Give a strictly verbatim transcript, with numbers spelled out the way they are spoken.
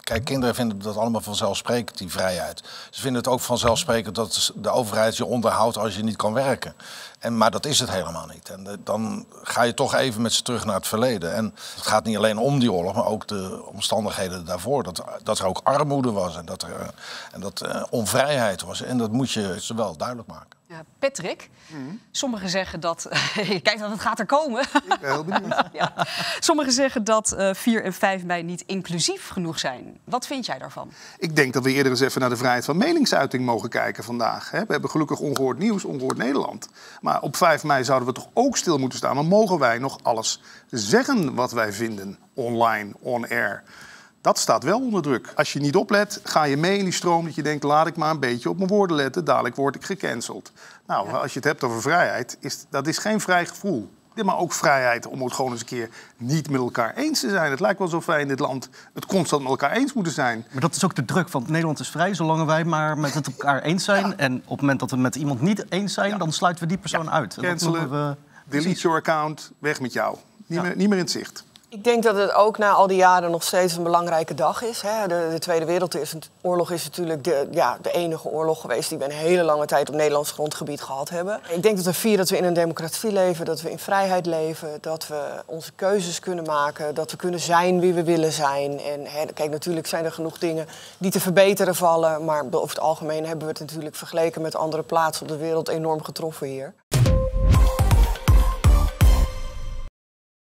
Kijk, kinderen vinden dat allemaal vanzelfsprekend, die vrijheid. Ze vinden het ook vanzelfsprekend dat de overheid je onderhoudt als je niet kan werken. En, maar dat is het helemaal niet. En de, dan ga je toch even met ze terug naar het verleden. En het gaat niet alleen om die oorlog, maar ook de omstandigheden daarvoor. Dat, dat er ook armoede was en dat er en dat, uh, onvrijheid was. En dat moet je ze wel duidelijk maken. Ja, Patrick, mm. sommigen zeggen dat... Kijk, het gaat er komen. Ik ben heel benieuwd. Ja. Sommigen zeggen dat uh, vier en vijf mei niet inclusief genoeg zijn. Wat vind jij daarvan? Ik denk dat we eerder eens even naar de vrijheid van meningsuiting mogen kijken vandaag. We hebben gelukkig ongehoord nieuws, ongehoord Nederland. Maar op vijf mei zouden we toch ook stil moeten staan. Maar mogen wij nog alles zeggen wat wij vinden online, on-air? Dat staat wel onder druk. Als je niet oplet, ga je mee in die stroom dat je denkt... laat ik maar een beetje op mijn woorden letten, dadelijk word ik gecanceld. Nou, ja. Als je het hebt over vrijheid, is dat is geen vrij gevoel. Maar ook vrijheid om het gewoon eens een keer niet met elkaar eens te zijn. Het lijkt wel alsof wij in dit land het constant met elkaar eens moeten zijn. Maar dat is ook de druk, want Nederland is vrij... zolang wij maar met het elkaar eens zijn. Ja. En op het moment dat we met iemand niet eens zijn... Ja. dan sluiten we die persoon ja. uit. Cancelen, we... delete your account, weg met jou. Niet, ja. meer, niet meer in het zicht. Ik denk dat het ook na al die jaren nog steeds een belangrijke dag is. Hè. De, de Tweede Wereldoorlog is natuurlijk de, ja, de enige oorlog geweest... die we een hele lange tijd op Nederlands grondgebied gehad hebben. Ik denk dat we vieren dat we in een democratie leven, dat we in vrijheid leven... dat we onze keuzes kunnen maken, dat we kunnen zijn wie we willen zijn. En hè, kijk, natuurlijk zijn er genoeg dingen die te verbeteren vallen... maar over het algemeen hebben we het natuurlijk vergeleken met andere plaatsen op de wereld enorm getroffen hier.